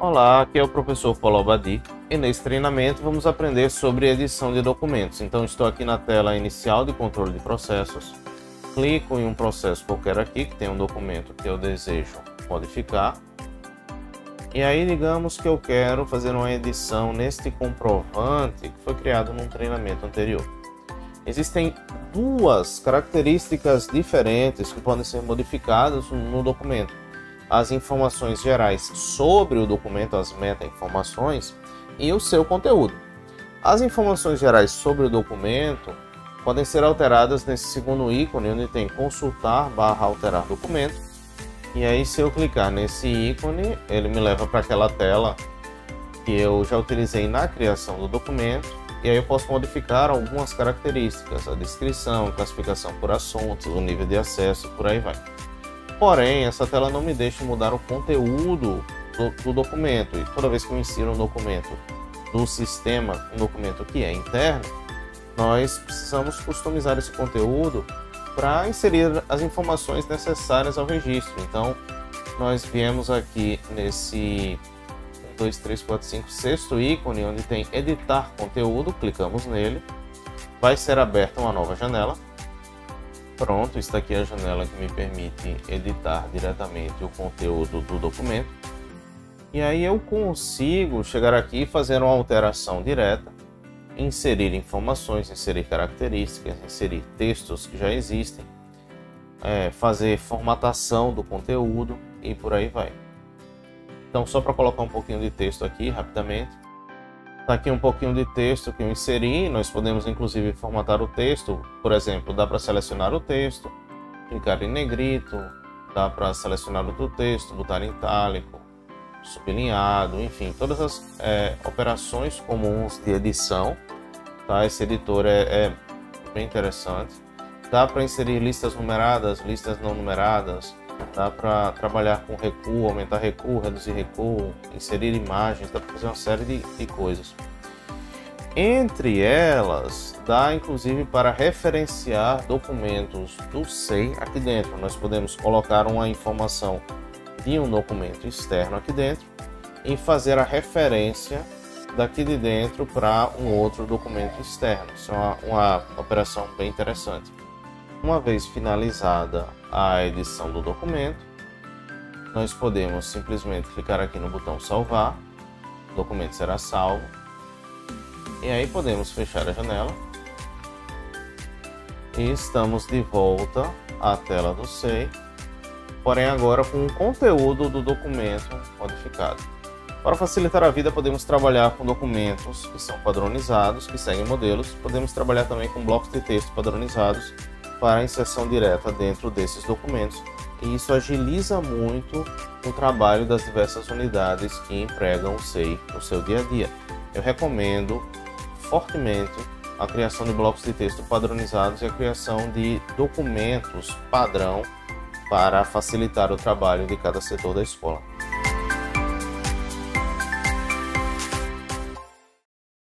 Olá, aqui é o professor Paulo Abadi e nesse treinamento vamos aprender sobre edição de documentos. Então estou aqui na tela inicial de controle de processos, clico em um processo qualquer aqui que tem um documento que eu desejo modificar e aí digamos que eu quero fazer uma edição neste comprovante que foi criado num treinamento anterior. Existem duas características diferentes que podem ser modificadas no documento: as informações gerais sobre o documento, as meta-informações, e o seu conteúdo. As informações gerais sobre o documento podem ser alteradas nesse segundo ícone, onde tem consultar/alterar documento. E aí, se eu clicar nesse ícone, ele me leva para aquela tela que eu já utilizei na criação do documento. E aí eu posso modificar algumas características, a descrição, classificação por assuntos, o nível de acesso, por aí vai. Porém, essa tela não me deixa mudar o conteúdo do documento. E toda vez que eu insiro um documento do sistema, um documento que é interno, nós precisamos customizar esse conteúdo para inserir as informações necessárias ao registro. Então, nós viemos aqui nesse 1, 2, 3, 4, 5, sexto ícone, onde tem editar conteúdo, clicamos nele, vai ser aberta uma nova janela. Pronto, está aqui a janela que me permite editar diretamente o conteúdo do documento. E aí eu consigo chegar aqui e fazer uma alteração direta, inserir informações, inserir características, inserir textos que já existem, fazer formatação do conteúdo e por aí vai. Então, só para colocar um pouquinho de texto aqui rapidamente. Está aqui um pouquinho de texto que eu inseri, nós podemos inclusive formatar o texto. Por exemplo, dá para selecionar o texto, clicar em negrito, dá para selecionar outro texto, botar em itálico, sublinhado, enfim, todas as operações comuns de edição. Tá? Esse editor é bem interessante. Dá para inserir listas numeradas, listas não numeradas, dá para trabalhar com recuo, aumentar recuo, reduzir recuo, inserir imagens, dá para fazer uma série de coisas. Entre elas, dá inclusive para referenciar documentos do SEI aqui dentro. Nós podemos colocar uma informação de um documento externo aqui dentro e fazer a referência daqui de dentro para um outro documento externo. Isso é uma operação bem interessante. Uma vez finalizada a edição do documento, nós podemos simplesmente clicar aqui no botão salvar, o documento será salvo, e aí podemos fechar a janela e estamos de volta à tela do SEI, porém agora com o conteúdo do documento modificado. Para facilitar a vida, podemos trabalhar com documentos que são padronizados, que seguem modelos. Podemos trabalhar também com blocos de texto padronizados para a inserção direta dentro desses documentos. E isso agiliza muito o trabalho das diversas unidades que empregam o SEI no seu dia a dia. Eu recomendo fortemente a criação de blocos de texto padronizados e a criação de documentos padrão para facilitar o trabalho de cada setor da escola.